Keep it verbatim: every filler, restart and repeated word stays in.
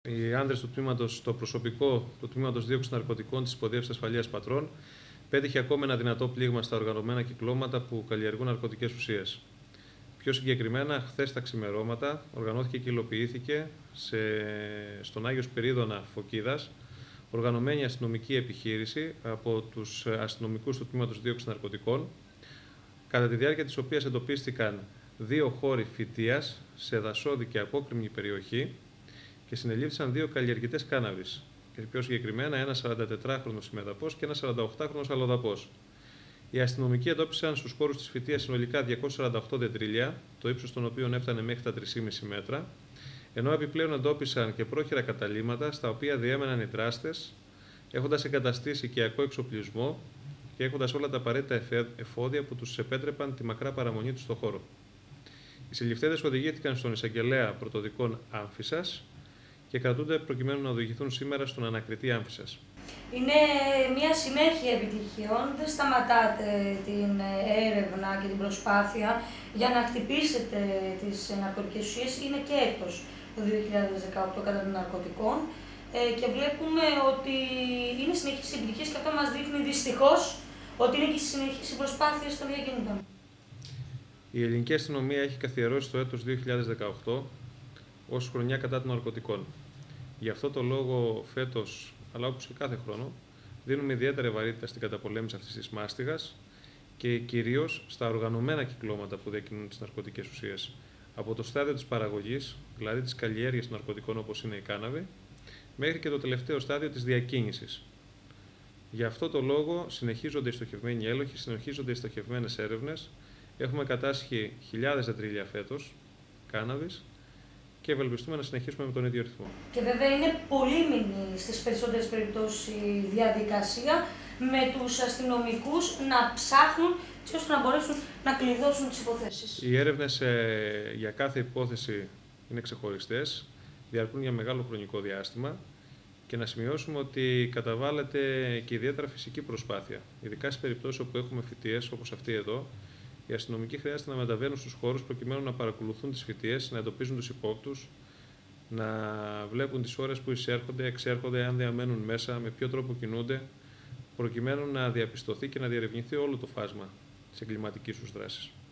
Οι άντρες του τμήματος, το προσωπικό του τμήματος δίωξης ναρκωτικών της Υποδιεύσης Ασφαλείας Πατρών πέτυχε ακόμα ένα δυνατό πλήγμα στα οργανωμένα κυκλώματα που καλλιεργούν ναρκωτικές ουσίες. Πιο συγκεκριμένα, χθες τα ξημερώματα οργανώθηκε και υλοποιήθηκε σε, στον Άγιο Σπυρίδωνα Φωκίδας οργανωμένη αστυνομική επιχείρηση από τους αστυνομικούς του τμήματος δίωξης ναρκωτικών, κατά τη διάρκεια της οποίας εντοπίστηκαν δύο χώροι φυτείας σε δασόδη και απόκρημνη περιοχή και συνελήφθησαν δύο καλλιεργητές κάναβης, και πιο συγκεκριμένα ένα σαραντατετράχρονος ημεδαπός και ένα σαρανταοκτάχρονος αλλοδαπός. Οι αστυνομικοί εντόπισαν στους χώρους της φυτείας συνολικά διακόσια σαράντα οκτώ δεντρίλια, το ύψος των οποίων έφτανε μέχρι τα τρία κόμμα πέντε μέτρα, ενώ επιπλέον εντόπισαν και πρόχειρα καταλύματα στα οποία διέμεναν οι δράστες, έχοντας εγκαταστήσει οικιακό εξοπλισμό και έχοντας όλα τα απαραίτητα εφόδια που τους επέτρεπαν τη μακρά παραμονή τους στον χώρο. Οι συλληφθέντες οδηγήθηκαν στον εισαγγελέα πρωτοδικών Άμφισσας και κρατούνται προκειμένου να οδηγηθούν σήμερα στον ανακριτή Άμφισσας. Είναι μια συνέχεια επιτυχιών, δεν σταματάτε την έρευνα και την προσπάθεια για να χτυπήσετε τις ναρκωτικές ουσίες. Είναι και έτος το δύο χιλιάδες δεκαοκτώ κατά των ναρκωτικών και βλέπουμε ότι είναι συνεχής επιτυχίες και αυτό μας δείχνει δυστυχώς ότι είναι και συνεχής οι προσπάθειες των διακινητών. Η ελληνική αστυνομία έχει καθιερώσει το έτος δύο χιλιάδες δεκαοκτώ ως χρονιά κατά των ναρκωτικών. Γι' αυτό το λόγο φέτος, αλλά όπως και κάθε χρόνο, δίνουμε ιδιαίτερη βαρύτητα στην καταπολέμηση αυτής της μάστιγας και κυρίως στα οργανωμένα κυκλώματα που διακινούν τις ναρκωτικές ουσίες. Από το στάδιο της παραγωγής, δηλαδή της καλλιέργειας των ναρκωτικών όπως είναι η κάναβη, μέχρι και το τελευταίο στάδιο της διακίνησης. Γι' αυτό το λόγο συνεχίζονται οι στοχευμένοι έλεγχοι, συνεχίζονται οι στοχευμένες έρευνες. Έχουμε κατάσχει χιλιάδες δεντρίλια φέτος κάναβης και ευελπιστούμε να συνεχίσουμε με τον ίδιο ρυθμό. Και βέβαια είναι πολύμηνη στις περισσότερες περιπτώσεις η διαδικασία με τους αστυνομικούς να ψάχνουν έτσι ώστε να μπορέσουν να κλειδώσουν τις υποθέσεις. Οι έρευνες ε, για κάθε υπόθεση είναι ξεχωριστές, διαρκούν για μεγάλο χρονικό διάστημα και να σημειώσουμε ότι καταβάλλεται και ιδιαίτερα φυσική προσπάθεια. Ειδικά στις περιπτώσεις όπου έχουμε φυτείες όπως αυτή εδώ, οι αστυνομικοί χρειάζεται να μεταβαίνουν στους χώρους προκειμένου να παρακολουθούν τις φυτείες, να εντοπίζουν τους υπόπτους, να βλέπουν τις ώρες που εισέρχονται, εξέρχονται, αν διαμένουν μέσα, με ποιο τρόπο κινούνται, προκειμένου να διαπιστωθεί και να διερευνηθεί όλο το φάσμα της εγκληματικής τους δράσης.